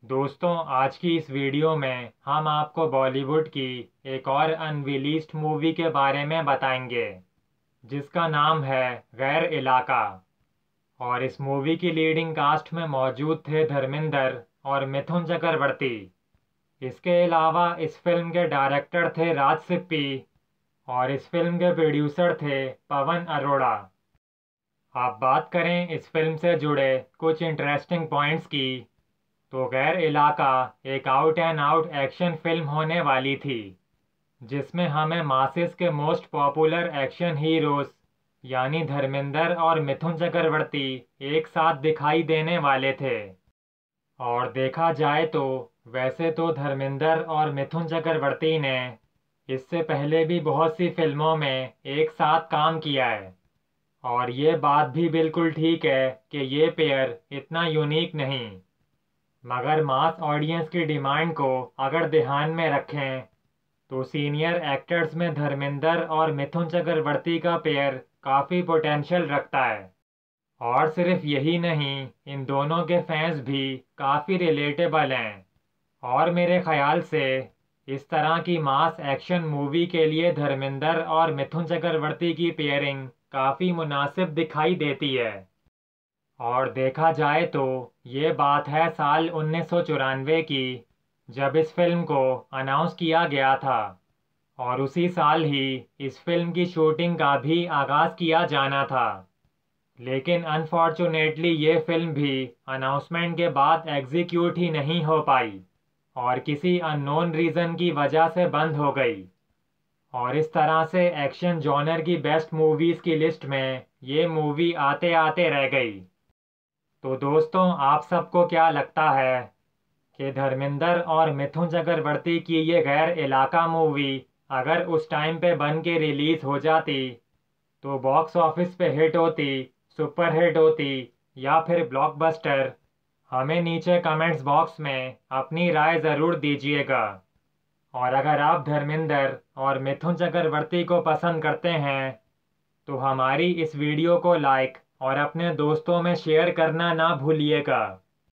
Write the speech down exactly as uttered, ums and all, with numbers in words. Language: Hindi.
दोस्तों, आज की इस वीडियो में हम आपको बॉलीवुड की एक और अनरिलीज्ड मूवी के बारे में बताएंगे जिसका नाम है गैर इलाका। और इस मूवी की लीडिंग कास्ट में मौजूद थे धर्मेंद्र और मिथुन चक्रवर्ती। इसके अलावा इस फिल्म के डायरेक्टर थे राज सिप्पी और इस फिल्म के प्रोड्यूसर थे पवन अरोड़ा। आप बात करें इस फिल्म से जुड़े कुछ इंटरेस्टिंग पॉइंट्स की, तो गैर इलाका एक out and out action film होने वाली थी जिसमें हमें मासिस के मोस्ट पॉपुलर एक्शन हीरोज यानी धर्मेंद्र और मिथुन चक्रवर्ती एक साथ दिखाई देने वाले थे। और देखा जाए तो वैसे तो धर्मेंद्र और मिथुन चक्रवर्ती ने इससे पहले भी बहुत सी फिल्मों में एक साथ काम किया है, और ये बात भी बिल्कुल ठीक है कि ये पेयर इतना यूनिक नहीं। मगर मास ऑडियंस की डिमांड को अगर ध्यान में रखें तो सीनियर एक्टर्स में धर्मेंद्र और मिथुन चक्रवर्ती का पेयर काफ़ी पोटेंशियल रखता है। और सिर्फ यही नहीं, इन दोनों के फैंस भी काफ़ी रिलेटेबल हैं। और मेरे ख्याल से इस तरह की मास एक्शन मूवी के लिए धर्मेंद्र और मिथुन चक्रवर्ती की पेयरिंग काफ़ी मुनासिब दिखाई देती है। और देखा जाए तो ये बात है साल उन्नीस सौ चौरानवे की, जब इस फिल्म को अनाउंस किया गया था। और उसी साल ही इस फिल्म की शूटिंग का भी आगाज़ किया जाना था। लेकिन अनफॉर्चुनेटली ये फिल्म भी अनाउंसमेंट के बाद एग्जीक्यूट ही नहीं हो पाई और किसी अननोन रीज़न की वजह से बंद हो गई। और इस तरह से एक्शन जॉनर की बेस्ट मूवीज़ की लिस्ट में ये मूवी आते आते रह गई। तो दोस्तों, आप सबको क्या लगता है कि धर्मेंद्र और मिथुन चक्रवर्ती की ये गैर इलाका मूवी अगर उस टाइम पे बन के रिलीज हो जाती तो बॉक्स ऑफिस पे हिट होती, सुपर हिट होती या फिर ब्लॉकबस्टर? हमें नीचे कमेंट्स बॉक्स में अपनी राय ज़रूर दीजिएगा। और अगर आप धर्मेंद्र और मिथुन चक्रवर्ती को पसंद करते हैं तो हमारी इस वीडियो को लाइक और अपने दोस्तों में शेयर करना ना भूलिएगा।